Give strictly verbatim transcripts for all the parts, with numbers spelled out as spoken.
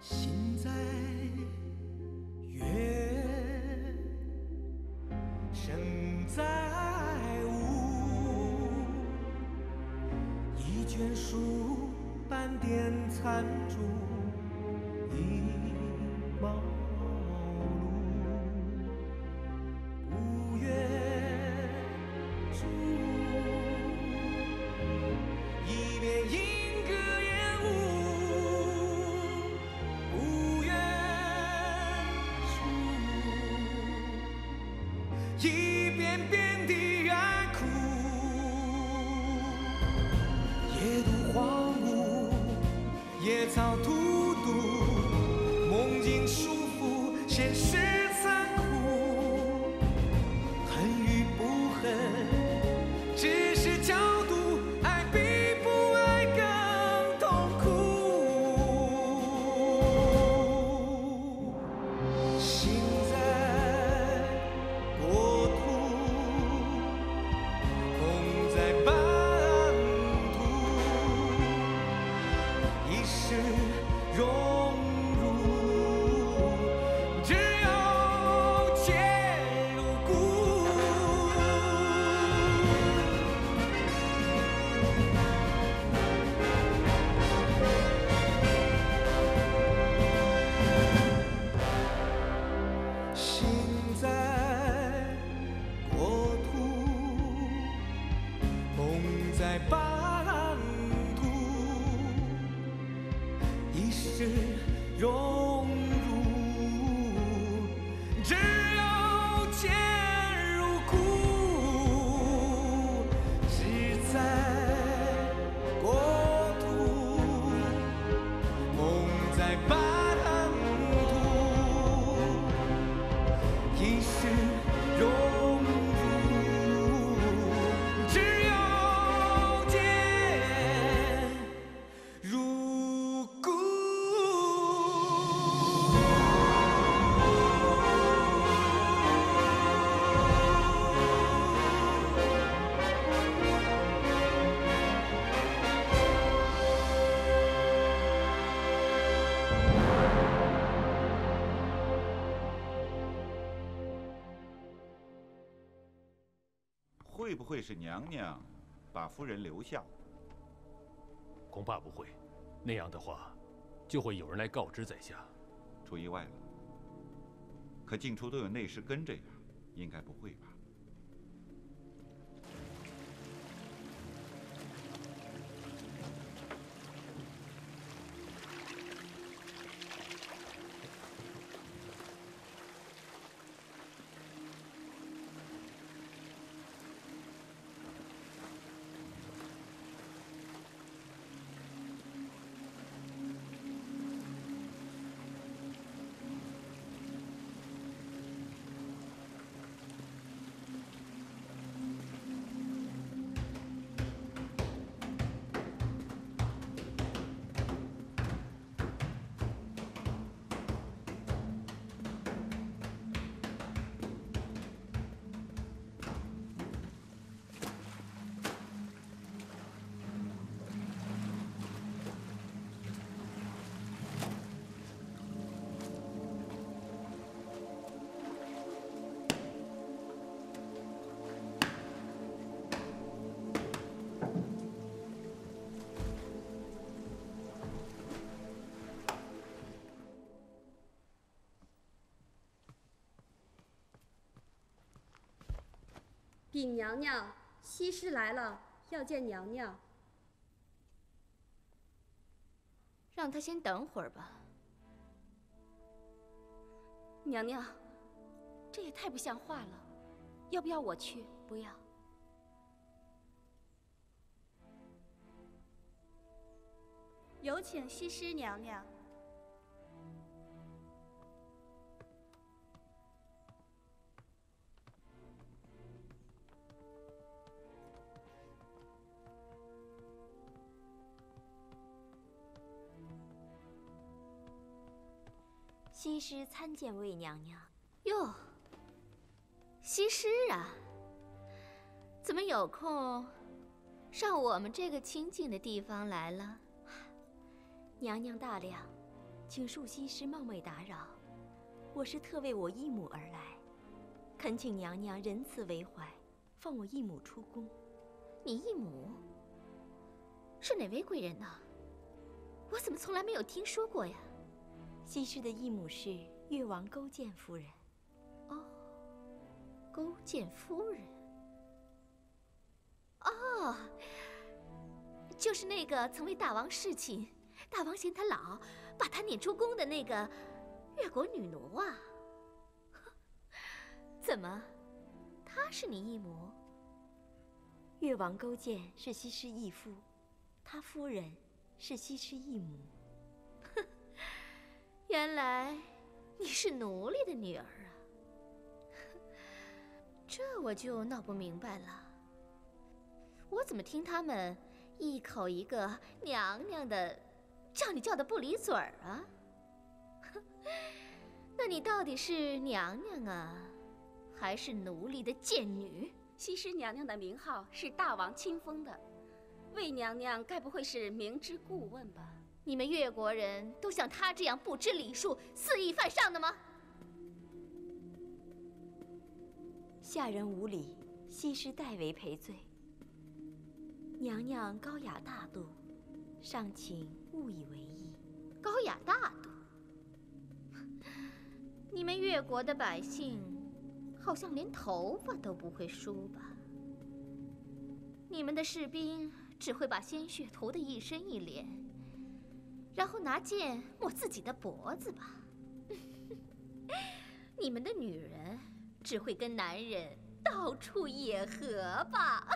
心在月，身在无，一卷书斑点残烛，一茅庐。不愿住，一边莺歌燕舞。不愿住，一遍遍地哀哭。野渡荒芜，野草荼毒，梦境束缚，现实残酷。恨与不恨，只是角度，爱比不爱更痛苦。心在国土，梦在半途，一世荣辱，只有chết入骨。心在国土，梦在半途，一世荣辱，只有chết入骨。只在国土，梦在半途，一世荣辱，只有chết入骨。 会不会是娘娘把夫人留下？ 恐怕不会，那样的话，就会有人来告知宰相。 出意外了。可进出都有内侍跟着呀，应该不会吧？ 禀娘娘，西施来了，要见娘娘。 让她先等会儿吧。 娘娘，这也太不像话了，要不要我去？ 不要。 有请西施娘娘。 西施参见魏娘娘。 哟， 西施啊，怎么有空上我们这个清静的地方来了？ 娘娘大量， 请恕西施冒昧打扰，我是特为我义母而来，恳请娘娘仁慈为怀，放我义母出宫。 你义母是哪位贵人呢？我怎么从来没有听说过呀？ 西施的义母是越王勾践夫人。 哦，勾践夫人。哦，就是那个曾为大王侍寝，大王嫌他老，把他撵出宫的那个越国女奴啊。怎么，她是你义母？ 越王勾践是西施义父，他夫人是西施义母。 哼，原来你是奴隶的女儿啊！这我就闹不明白了。我怎么听他们一口一个娘娘的，叫你叫的不离嘴儿啊？那你到底是娘娘啊，还是奴隶的贱女？ 西施娘娘的名号是大王亲封的，魏娘娘该不会是明知故问吧？ 你们越国人都像她这样不知礼数、肆意犯上的吗？ 下人无礼，西施代为赔罪。娘娘高雅大度，尚请勿以为意。 高雅大度？你们越国的百姓好像连头发都不会梳吧？你们的士兵只会把鲜血涂得一身一脸，然后拿剑抹自己的脖子吧？你们的女人只会跟男人到处野合吧？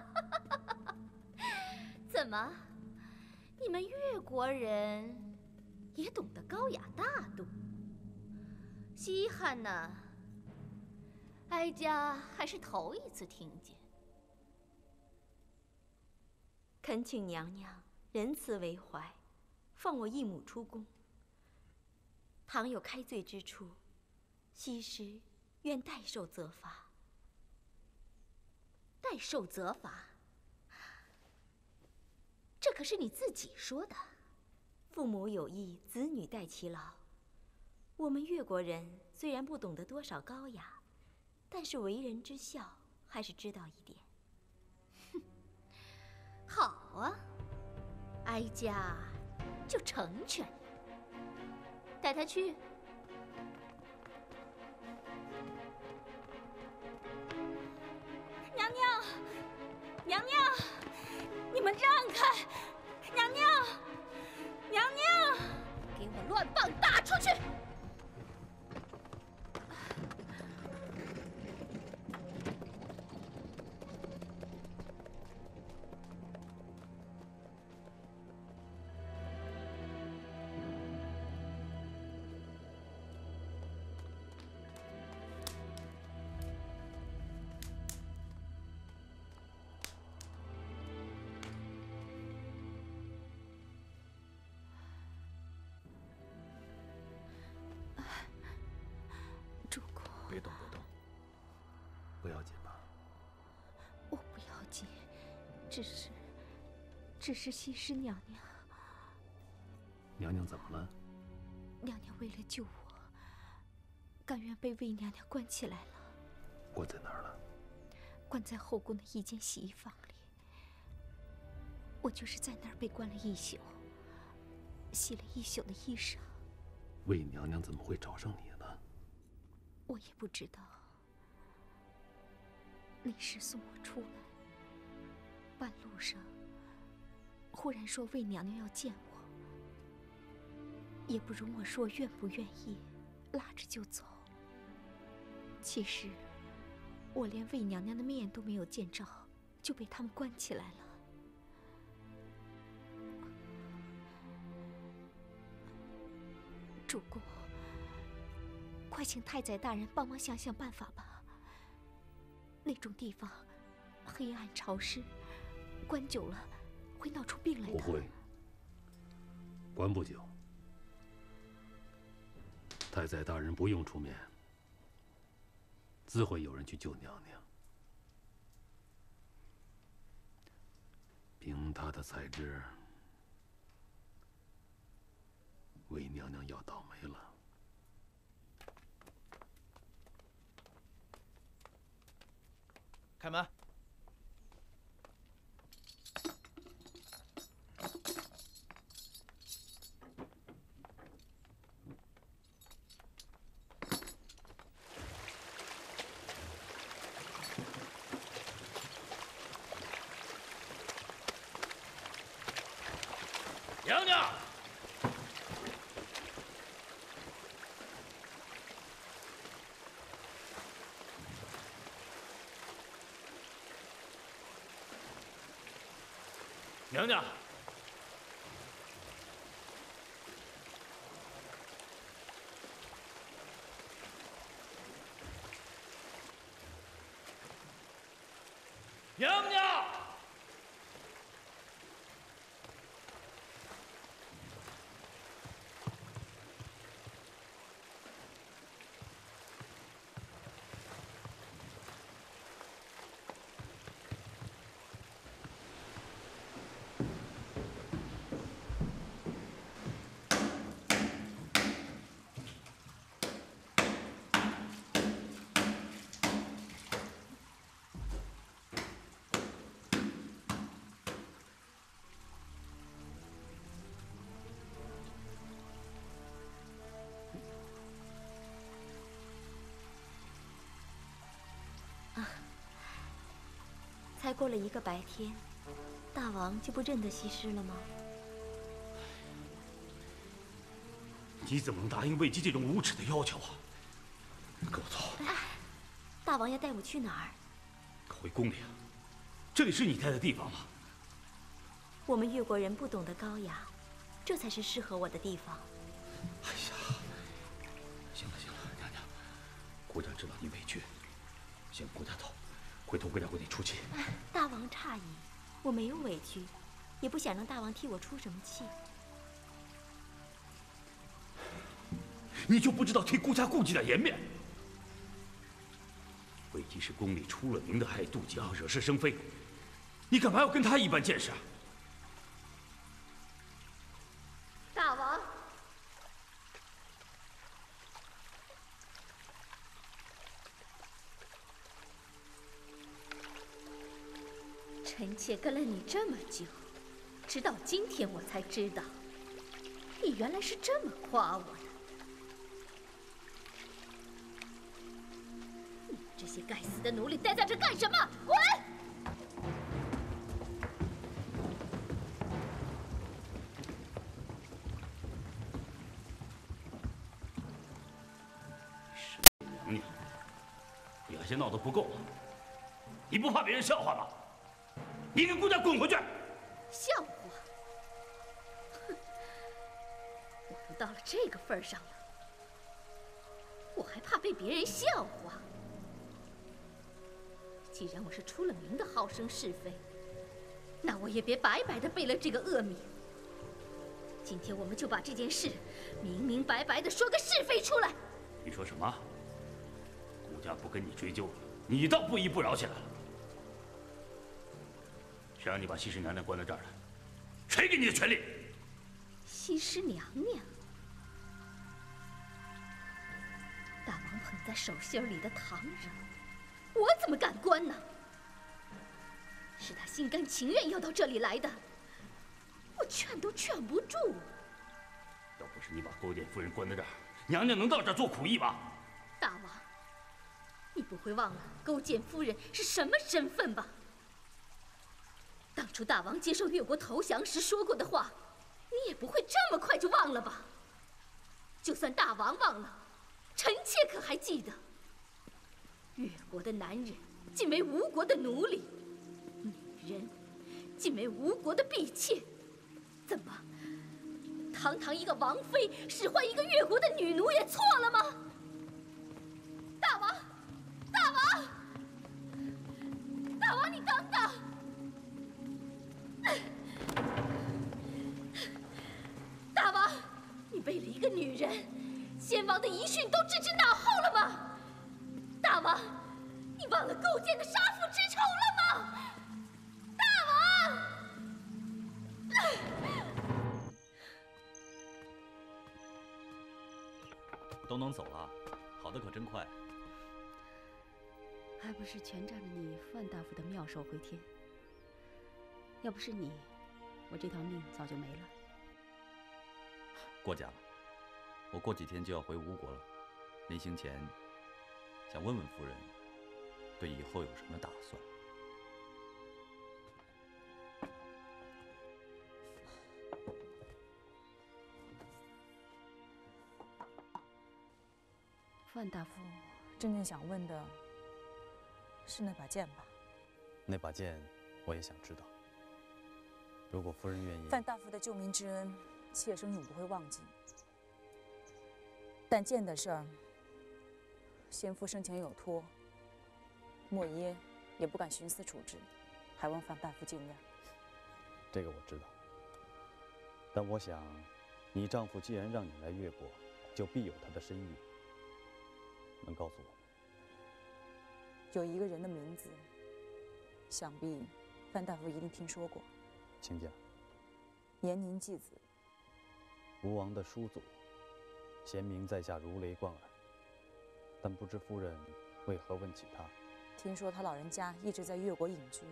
怎么，你们越国人也懂得高雅大度？稀罕呢！哀家还是头一次听见。 恳请娘娘仁慈为怀，放我义母出宫。倘有开罪之处，西施愿代受责罚。 代受责罚？这可是你自己说的。 父母有意，子女待其老。我们越国人虽然不懂得多少高雅，但是为人之孝还是知道一点。 哼，好啊，哀家就成全你，带他去。 娘娘，娘娘，你们让开！娘娘，娘娘， 给我乱棒打出去！ 别动，别动，不要紧吧？ 我不要紧，只是，只是西施娘娘。 娘娘怎么了？ 娘娘为了救我，甘愿被魏娘娘关起来了。 关在哪儿了？ 关在后宫的一间洗衣房里。我就是在那儿被关了一宿，洗了一宿的衣裳。 魏娘娘怎么会找上你呢？ 我也不知道。那时送我出来，半路上忽然说魏娘娘要见我，也不容我说愿不愿意，拉着就走。其实我连魏娘娘的面都没有见着，就被他们关起来了。主公，快请太宰大人帮忙想想办法吧。那种地方黑暗潮湿，关久了会闹出病来的。 不会，关不久。太宰大人不用出面，自会有人去救娘娘。凭他的才智， 魏娘娘要倒霉了。 开门。 娘娘，娘娘，娘娘。 才过了一个白天，大王就不认得西施了吗？ 你怎么能答应魏姬这种无耻的要求啊？跟我走。 哎，大王要带我去哪儿？ 回宫里啊，这里是你待的地方吗？ 我们越国人不懂得高雅，这才是适合我的地方。 哎呀，行了行了，娘娘，国家知道你委屈，先跟国家走。 回头国家为你出气。 大王诧异，我没有委屈，也不想让大王替我出什么气。 你就不知道替顾家顾及点颜面？魏姬是宫里出了名的爱妒忌啊，惹是生非，你干嘛要跟他一般见识啊？ 大王。 臣妾跟了你这么久，直到今天我才知道，你原来是这么夸我的。你们这些该死的奴隶，待在这干什么？滚！ 娘娘，你还嫌闹得不够吗？你不怕别人笑话吗？ 你跟顾家滚回去！ 笑话！哼，我都到了这个份上了，我还怕被别人笑话？既然我是出了名的好生是非，那我也别白白的背了这个恶名。今天我们就把这件事明明白白的说个是非出来。 你说什么？顾家不跟你追究了，你倒不依不饶起来了。 谁让你把西施娘娘关在这儿的？谁给你的权利？ 西施娘娘，大王捧在手心里的糖人，我怎么敢关呢？是他心甘情愿要到这里来的，我劝都劝不住。 要不是你把勾践夫人关在这儿，娘娘能到这儿做苦役吗？ 大王，你不会忘了勾践夫人是什么身份吧？ 当初大王接受越国投降时说过的话，你也不会这么快就忘了吧？就算大王忘了，臣妾可还记得。越国的男人尽为吴国的奴隶，女人尽为吴国的婢妾，怎么，堂堂一个王妃使唤一个越国的女奴也错了吗？大王，大王，大王，你等等！ 大王，你为了一个女人，先王的遗训都置之脑后了吗？大王，你忘了勾践的杀父之仇了吗？大王， 都能走了，好的可真快。 还不是全仗着你范大夫的妙手回天。要不是你，我这条命早就没了。 过奖了，我过几天就要回吴国了。临行前，想问问夫人，对以后有什么打算？ 范大夫， 真正想问的是那把剑吧？ 那把剑，我也想知道。如果夫人愿意， 范大夫的救命之恩，妾身永不会忘记。但剑的事儿，先夫生前有托，莫耶也不敢徇私处置，还望范大夫见谅。 这个我知道。但我想，你丈夫既然让你来越国，就必有他的深意。能告诉我吗？ 有一个人的名字，想必范大夫一定听说过。 请讲。 延宁继子， 吴王的叔祖，贤明在下如雷贯耳。但不知夫人为何问起他？ 听说他老人家一直在越国隐居。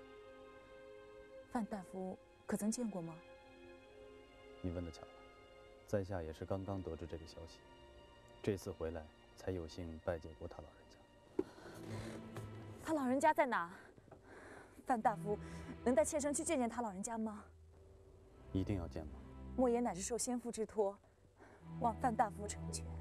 范大夫可曾见过吗？ 你问得巧了，在下也是刚刚得知这个消息，这次回来才有幸拜见过他老人家。 他老人家在哪？范大夫能带妾身去见见他老人家吗？ 一定要见吗？ 莫言乃是受先夫之托，望范大夫成全。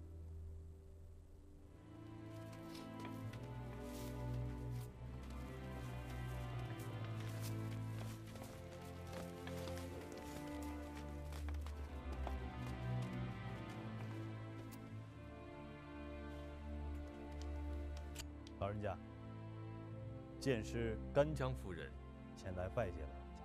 老人家，剑师干将夫人前来拜见老人家。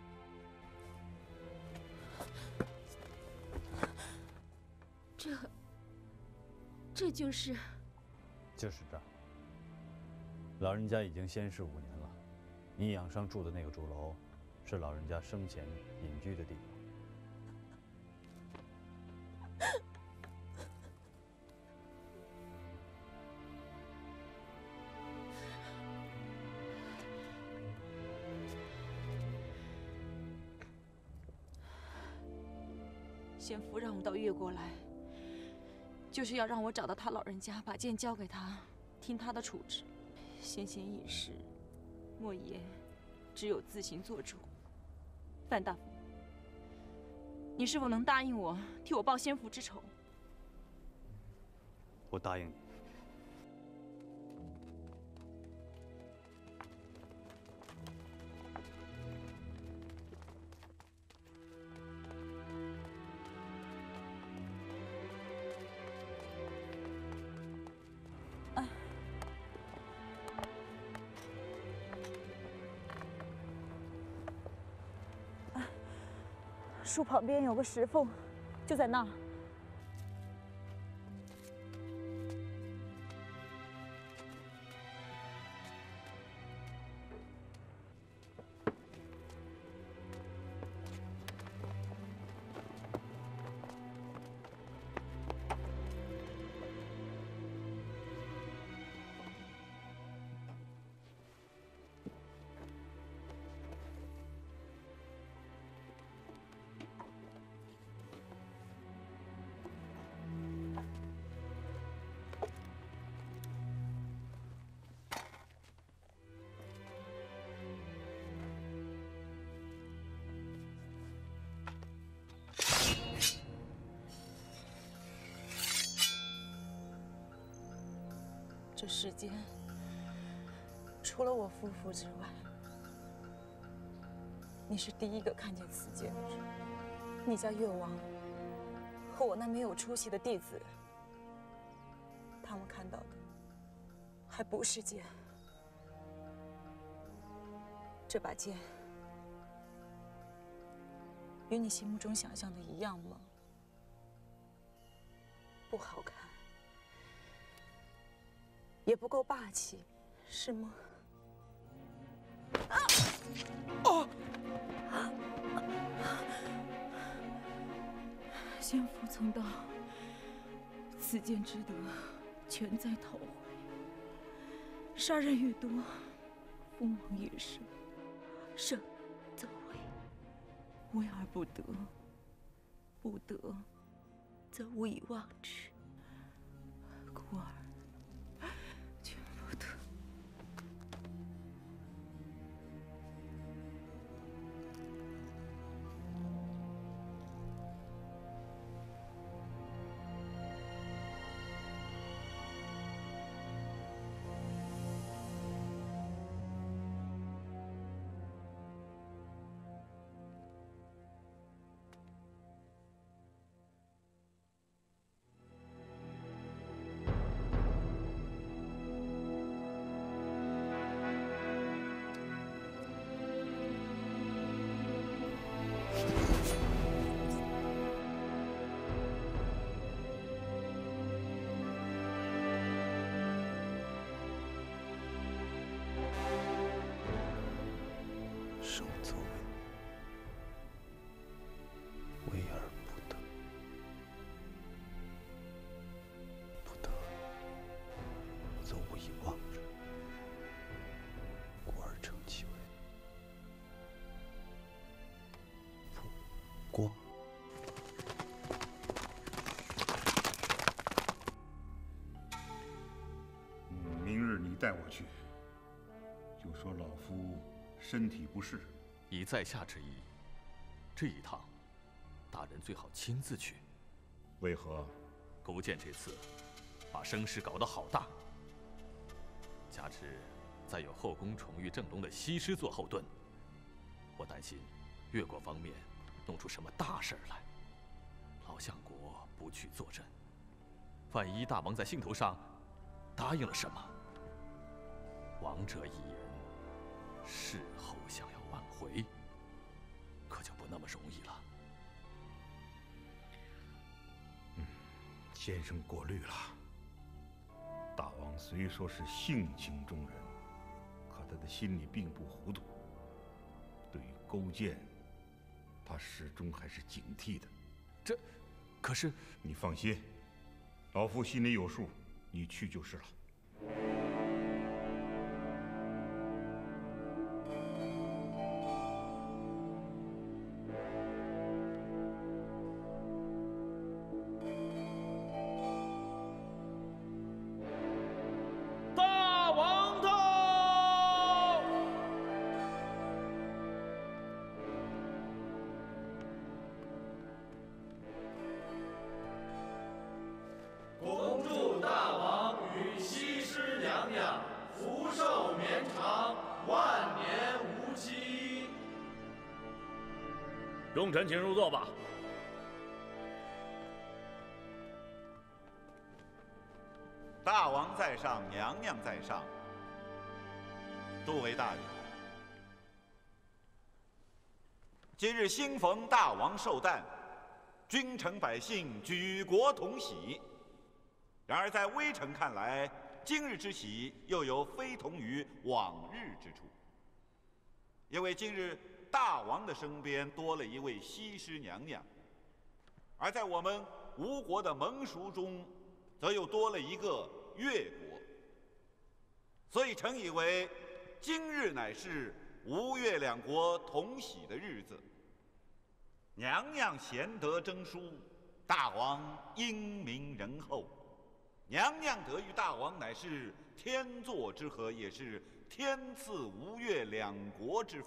这，这就是…… 就是这儿。老人家已经仙逝五年了，你养伤住的那个主楼，是老人家生前隐居的地方。 先夫让我到越国来，就是要让我找到他老人家，把剑交给他，听他的处置。先贤已逝，莫言只有自行做主。范大夫，你是否能答应我，替我报先父之仇？ 我答应你。 树旁边有个石缝，就在那儿。这世间除了我夫妇之外，你是第一个看见此剑的人。你家越王和我那没有出息的弟子，他们看到的还不是剑。这把剑与你心目中想象的一样吗？不好看，也不够霸气，是吗？啊！哦！先父曾道：“此此间之德，全在讨回。杀人愈多，封王愈盛。 生则为， 为而不得，不得则无以忘之。 故而全不得。 生则为，为而不得，不得则无以忘之，故而成其为不光。 明日你带我去，就说老夫身体不适。 以在下之意，这一趟，大人最好亲自去。 为何？ 勾践这次把声势搞得好大，加之再有后宫宠遇正龙的西施做后盾，我担心越国方面弄出什么大事来。老相国不去坐镇，万一大王在兴头上答应了什么，王者一言，事后想要挽回，可就不那么容易了。 嗯，先生过虑了。大王虽说是性情中人，可他的心里并不糊涂。对于勾践，他始终还是警惕的。 这，可是你放心，老夫心里有数，你去就是了。 众臣请入座吧。 大王在上，娘娘在上。诸位大人，今日兴逢大王寿诞，君臣百姓举国同喜。然而在微臣看来，今日之喜又有非同于往日之处，因为今日大王的身边多了一位西施娘娘，而在我们吴国的盟属中，则又多了一个越国。所以臣以为，今日乃是吴越两国同喜的日子。娘娘贤德征殊，大王英明仁厚。娘娘得遇大王，乃是天作之合，也是天赐吴越两国之福。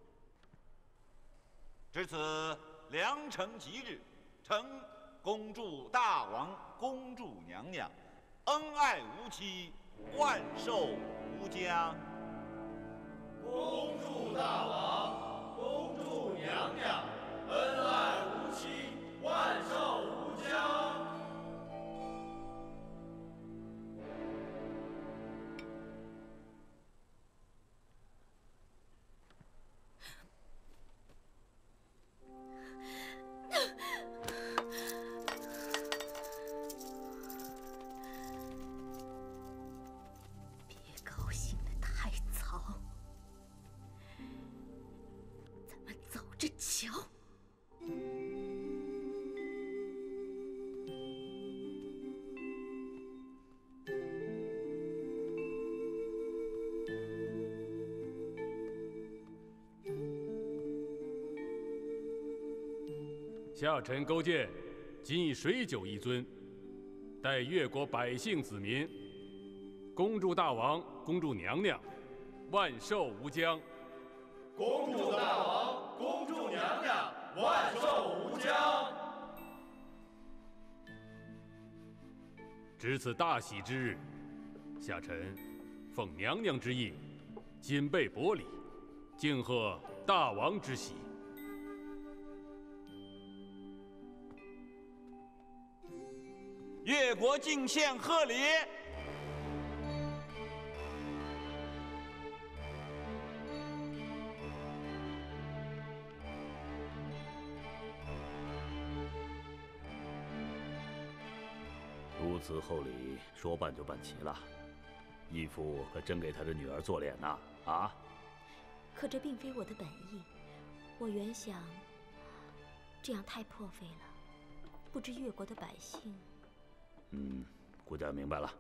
至此良辰吉日，臣恭祝大王、恭祝娘娘恩爱无期，万寿无疆。 恭祝大王，恭祝娘娘恩爱无期，万寿无疆。 这瞧。 下臣勾践，今以水酒一樽，待越国百姓子民，恭祝大王、恭祝娘娘，万寿无疆。 恭祝大王，恭祝娘娘，万寿无疆。 值此大喜之日，下臣奉娘娘之意，谨备薄礼，敬贺大王之喜。 越国进献贺礼。 如此厚礼，说办就办齐了。义父可真给他的女儿做脸呐！啊！ 可这并非我的本意，我原想这样太破费了，不知越国的百姓。 嗯，顾家明白了。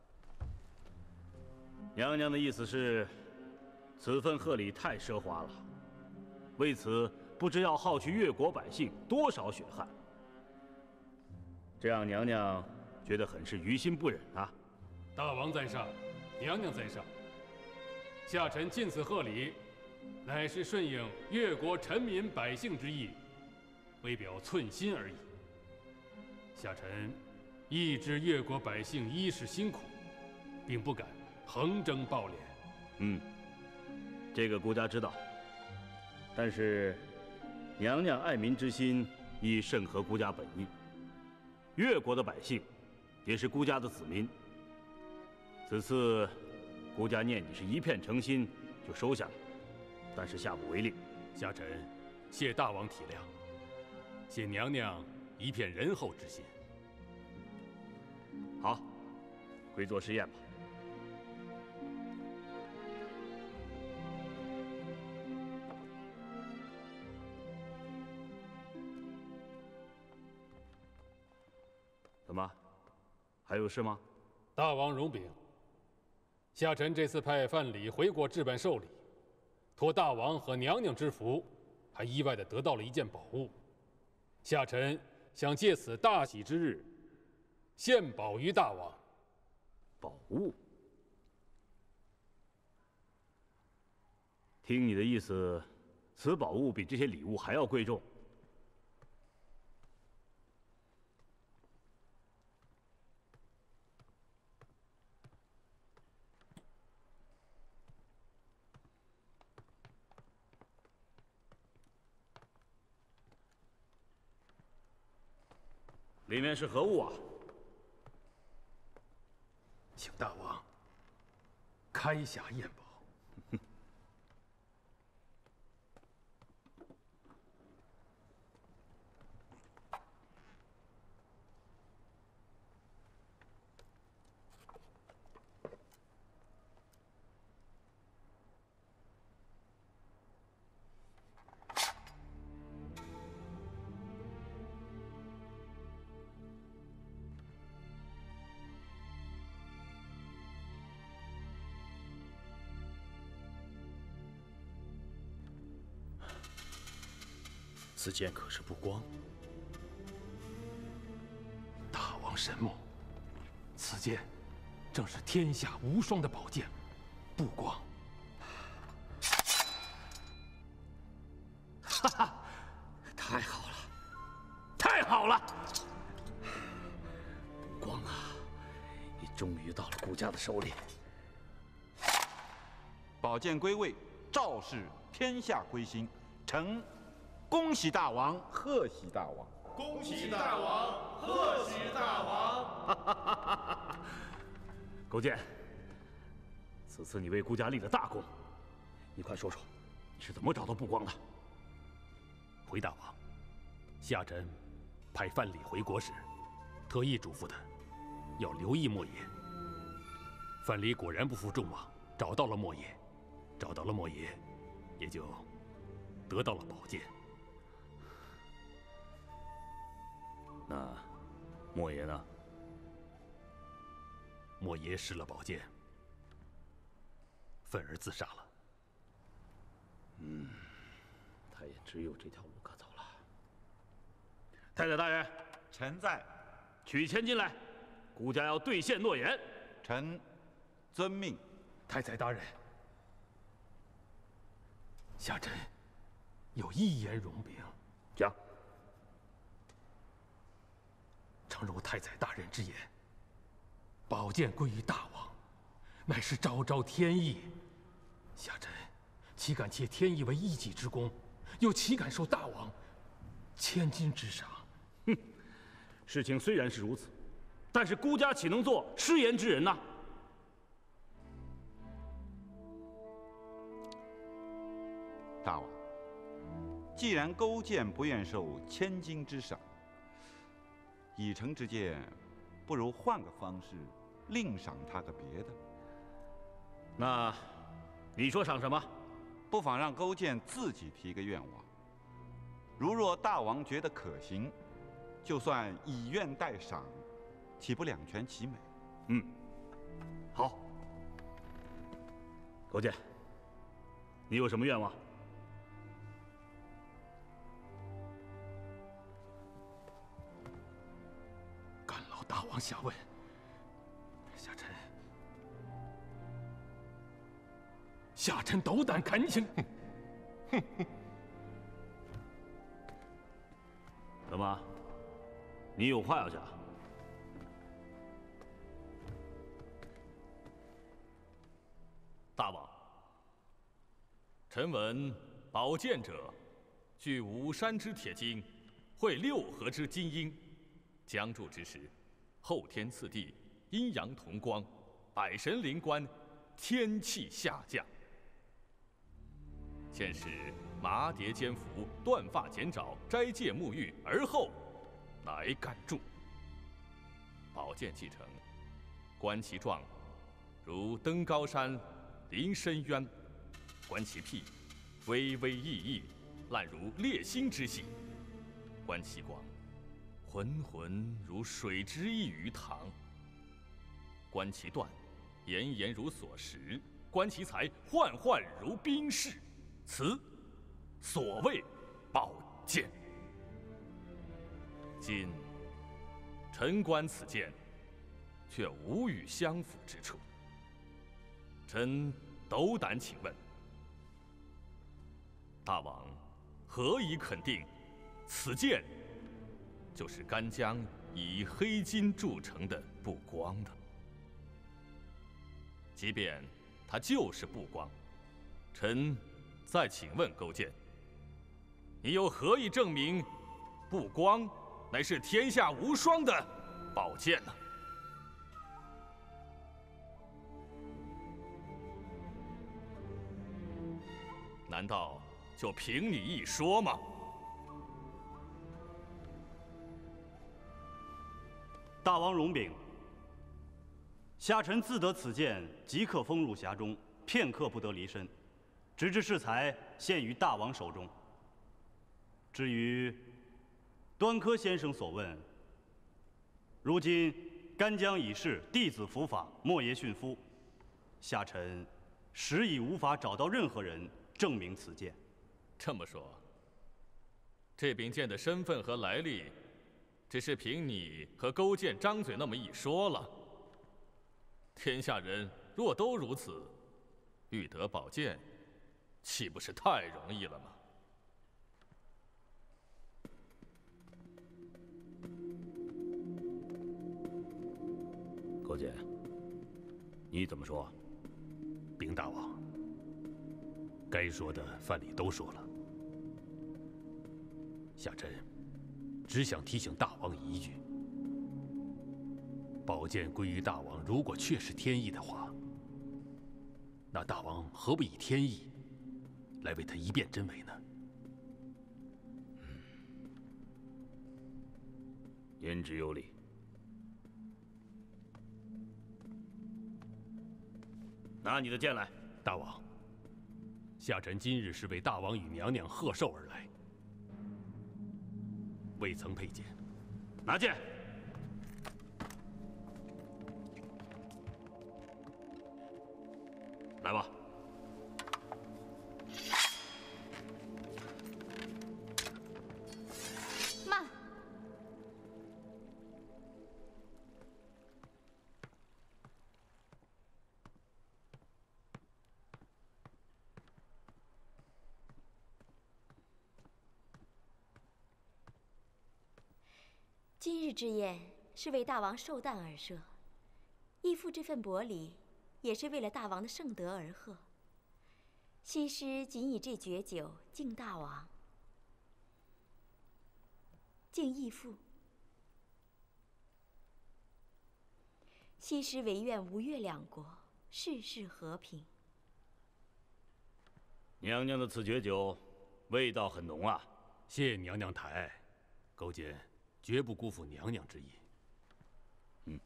娘娘的意思是，此份贺礼太奢华了，为此不知要耗去越国百姓多少血汗。这让娘娘觉得很是于心不忍啊！ 大王在上，娘娘在上，下臣进此贺礼，乃是顺应越国臣民百姓之意，为表寸心而已。下臣亦知越国百姓衣食辛苦，并不敢横征暴敛。 嗯，这个顾家知道。但是，娘娘爱民之心亦甚合顾家本意。越国的百姓也是顾家的子民。此次顾家念你是一片诚心，就收下了，但是下不为例。 下臣谢大王体谅，谢娘娘一片仁厚之心。 好，归座试宴吧。怎么，还有事吗？ 大王容禀，下臣这次派范蠡回国置办寿礼，托大王和娘娘之福，还意外地得到了一件宝物。下臣想借此大喜之日，献宝于大王。 宝物？听你的意思，此宝物比这些礼物还要贵重。里面是何物啊？ 请大王开匣验宝。此剑可是不光？大王神目，此剑正是天下无双的宝剑，不光。 哈哈，太好了，太好了！不光啊，你终于到了顾家的手里。 宝剑归位，赵氏天下归心，臣恭喜大王，贺喜大王！ 恭喜大王，贺喜大王！ 勾践，此次你为顾家立了大功，你快说说，你是怎么找到不光的？ 回大王，下臣派范蠡回国时，特意嘱咐他要留意莫邪。范蠡果然不负众望，找到了莫邪，找到了莫邪，也就得到了宝剑。 那莫邪呢？ 莫邪失了宝剑，愤而自杀了。 嗯，他也只有这条路可走了。 太宰大人， 臣在。 取千金来，孤家要兑现诺言。 臣遵命。 太宰大人，下臣有一言容禀。 讲。 诚如太宰大人之言，宝剑归于大王，乃是昭昭天意。下臣岂敢借天意为一己之功，又岂敢受大王千金之赏？ 哼，事情虽然是如此，但是孤家岂能做失言之人呢？ 大王，既然勾践不愿受千金之赏，以诚之见，不如换个方式，另赏他个别的。 那，你说赏什么？ 不妨让勾践自己提个愿望。如若大王觉得可行，就算以愿代赏，岂不两全其美？ 嗯，好。勾践，你有什么愿望？ 干劳大王下问。下臣，下臣斗胆恳请。哼哼。 怎么？你有话要讲？ 大王，臣闻宝剑者，具五山之铁精，会六合之金阴，将铸之时，后天次第，阴阳同光，百神灵官，天气下降。现时麻蝶肩服，断发剪爪，斋戒沐浴，而后乃敢铸。宝剑继承，观其状，如登高山，临深渊；观其屁，微微熠熠，烂如烈星之息；观其广，浑浑如水之一鱼塘；观其断，炎炎如锁石；观其材，焕焕如冰室。此所谓宝剑。今臣观此剑，却无与相符之处。臣斗胆请问，大王何以肯定此剑就是干将以黑金铸成的布光呢？即便它就是布光，臣再请问勾践，你又何以证明布光乃是天下无双的宝剑呢？难道就凭你一说吗？ 大王容禀，下臣自得此剑，即刻封入匣中，片刻不得离身，直至适才献于大王手中。至于端科先生所问，如今干将已逝，弟子伏法，莫爷殉夫，下臣实已无法找到任何人证明此剑。 这么说，这柄剑的身份和来历，只是凭你和勾践张嘴那么一说了。天下人若都如此，欲得宝剑，岂不是太容易了吗？ 勾践，你怎么说？ 禀大王，该说的范蠡都说了。下臣只想提醒大王一句：宝剑归于大王，如果确是天意的话，那大王何不以天意来为他一辩真伪呢？ 言之有理。拿你的剑来。 大王，下臣今日是为大王与娘娘贺寿而来，未曾佩剑。 拿剑。来吧。 慢！ 日之宴是为大王寿诞而设，义父这份薄礼也是为了大王的圣德而贺。西施仅以这绝酒敬大王，敬义父。西施唯愿吴越两国世事和平。 娘娘的此绝酒，味道很浓啊。 谢娘娘抬爱，勾践绝不辜负娘娘之意。 嗯。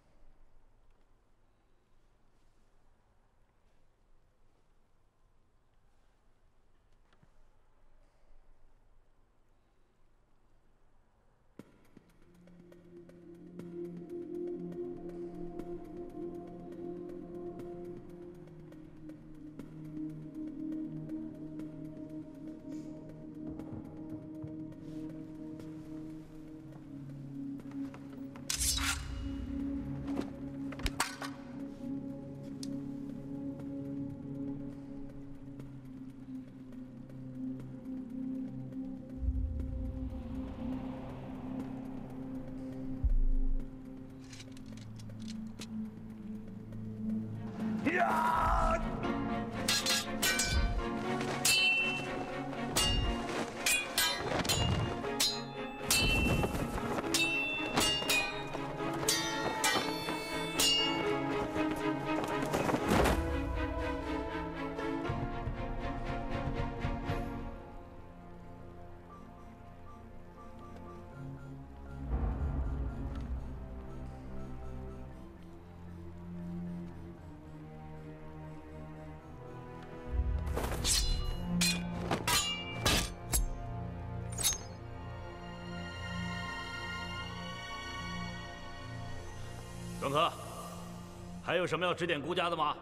庄客，还有什么要指点孤家的吗？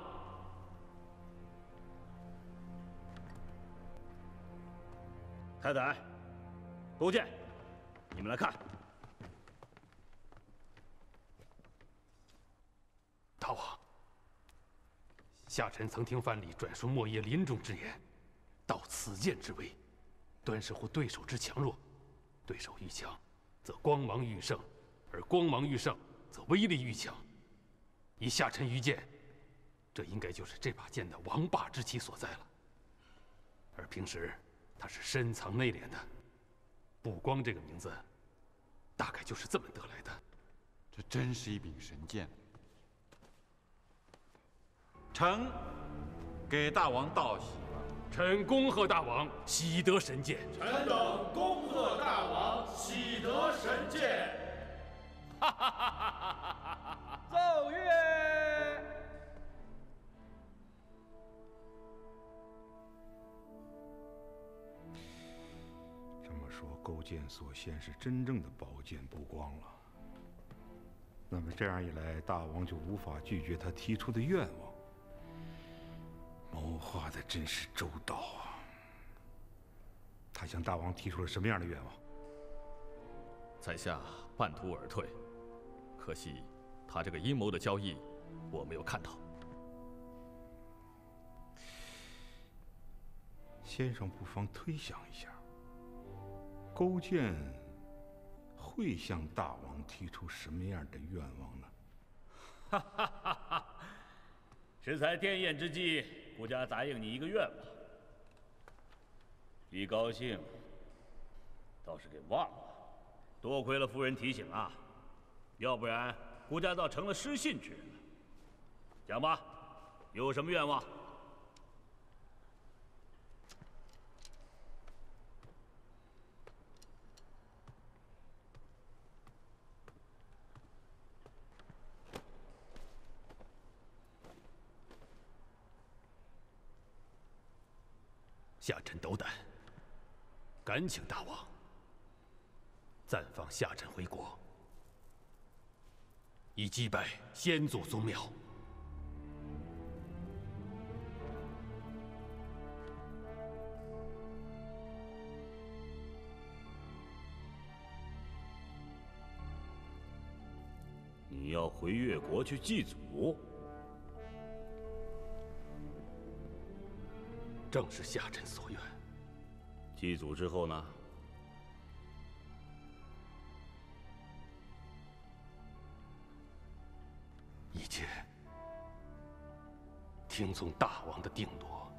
太太，勾践，你们来看。 大王，下臣曾听范蠡转述莫邪临终之言，道此剑之威，端视乎对手之强弱，对手愈强，则光芒愈盛；而光芒愈盛，则威力愈强。以下臣愚见，这应该就是这把剑的王霸之气所在了。而平时他是深藏内敛的，不光这个名字，大概就是这么得来的。 这真是一柄神剑。臣给大王道喜了。 臣恭贺大王喜得神剑。 臣等恭贺大王喜得神剑。 哈哈哈哈哈哈！ 奏乐。 这么说，勾践所献是真正的宝剑不光了。那么这样一来，大王就无法拒绝他提出的愿望。谋划的真是周到啊！他向大王提出了什么样的愿望？ 在下半途而退，可惜他这个阴谋的交易，我没有看到。 先生不妨推想一下，勾践会向大王提出什么样的愿望呢？ 哈哈哈哈！适才天宴之际，孤家答应你一个愿望，一高兴，倒是给忘了。多亏了夫人提醒啊，要不然孤家倒成了失信之人了。讲吧，有什么愿望？ 下臣斗胆，敢请大王暂放下臣回国，以祭拜先祖宗庙。 你要回越国去祭祖？ 正是下臣所愿。 祭祖之后呢？ 听从大王的定夺。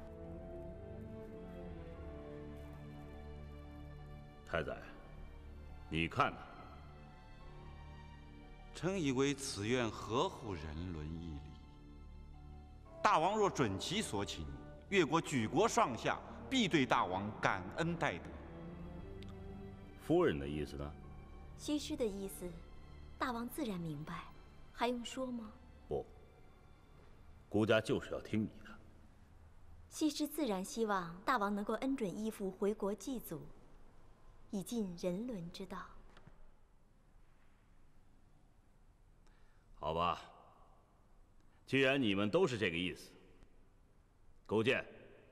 太宰，你看呢？ 臣以为此愿合乎人伦义理。大王若准其所请，越国举国上下必对大王感恩戴德。 夫人的意思呢？ 西施的意思，大王自然明白，还用说吗？ 不，孤家就是要听你的。 西施自然希望大王能够恩准义父回国祭祖，以尽人伦之道。 好吧，既然你们都是这个意思，勾践，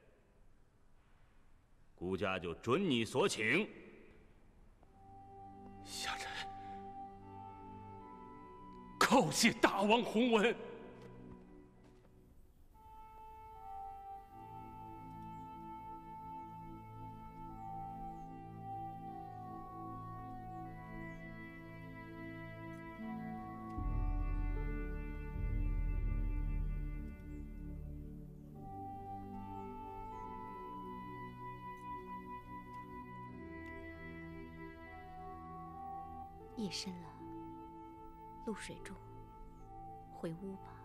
孤家就准你所请。 下臣叩谢大王洪恩。 夜深了，露水重，回屋吧。